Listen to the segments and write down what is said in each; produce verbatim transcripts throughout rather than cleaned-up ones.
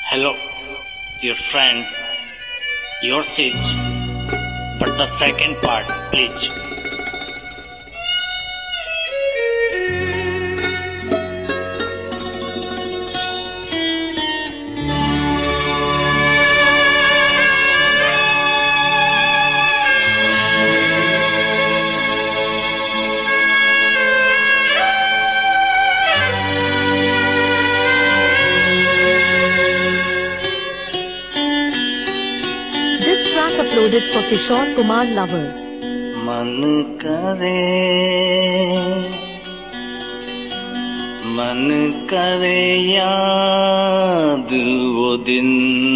Hello, dear friend, your seat, but the second part, please. Uploaded for Kishore Kumar Lover. मन करे मन करे याद वो दिन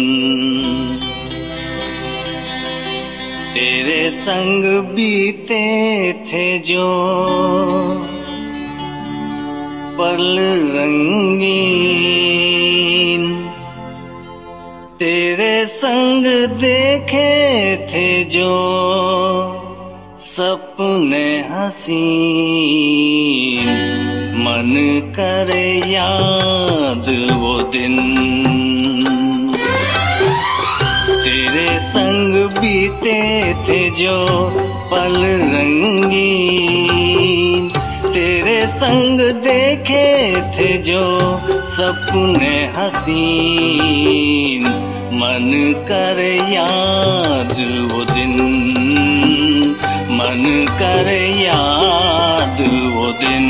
तेरे संग बीते थे जो पल रंगीन, तेरे संग देखे थे जो सपने हसीन। मन करे याद वो दिन तेरे संग बीते थे जो पल रंगीन, तेरे संग देखे थे जो सपने हसीन। मन करे याद वो दिन, मन करे याद वो दिन।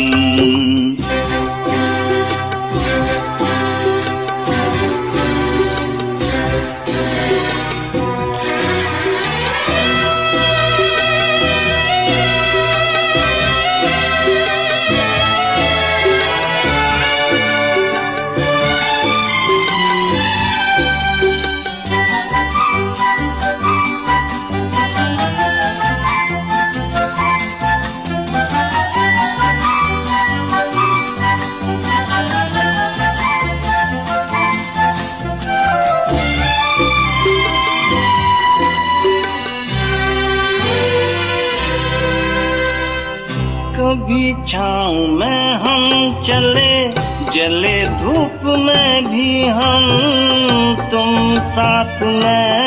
कभी छाँव में हम चले, जले धूप में भी हम तुम साथ में,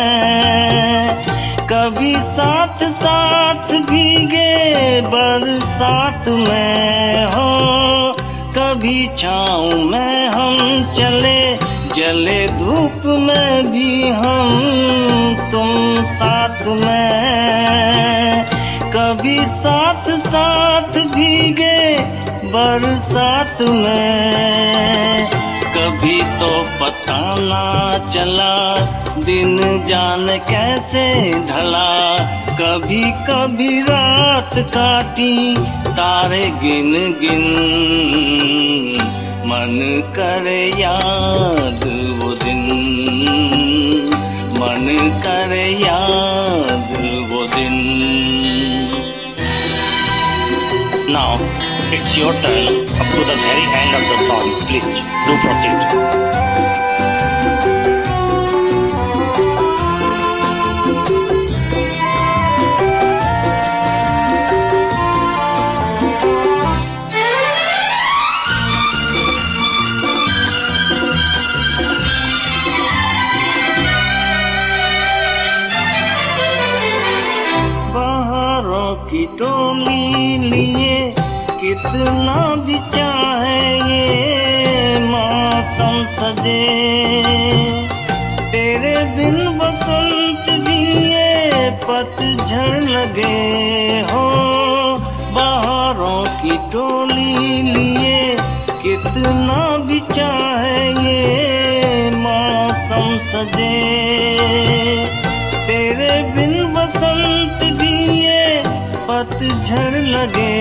कभी साथ साथ भीगे बरसात में हो। कभी छाँव में हम चले, जले धूप में भी हम तुम साथ में, कभी साथ साथ भीगे बरसात में। कभी तो पता ना चला दिन जाने कैसे ढला, कभी कभी रात काटी तारे गिन गिन। मन करे याद वो दिन, मन करे याद वो दिन। Now, it's your turn up to the very end of the song. Please, do proceed. बहारों की टोली लिए कितना भी चाहे ये मौसम सजे, तेरे बिन बसंत भी ये पतझड़ लगे हो। बहारों की टोली लिए कितना भी चाहे ये मौसम सजे, तेरे बिन बसंत भी ये पतझड़ लगे।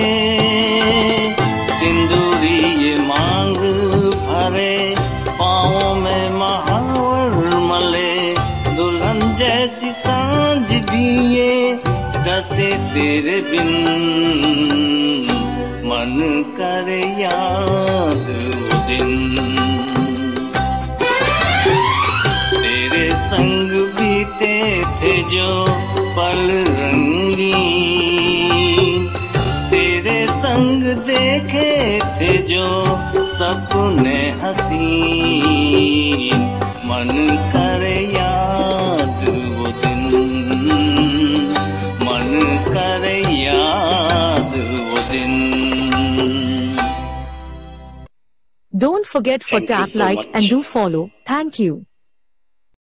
सिंदूरी ये मांग भरे पाँवों में महावर मले, दुल्हन जैसी सांझ भी ये कसे तेरे बिन। मन करे याद वो दिन तेरे संग बीते थे जो पल रंगीन, तेरे संग देखे थे जो सपने हसीन। मन करे याद वो दिन, मन करे याद वो दिन। Don't forget for Thank you tap so like much. and do follow. Thank you.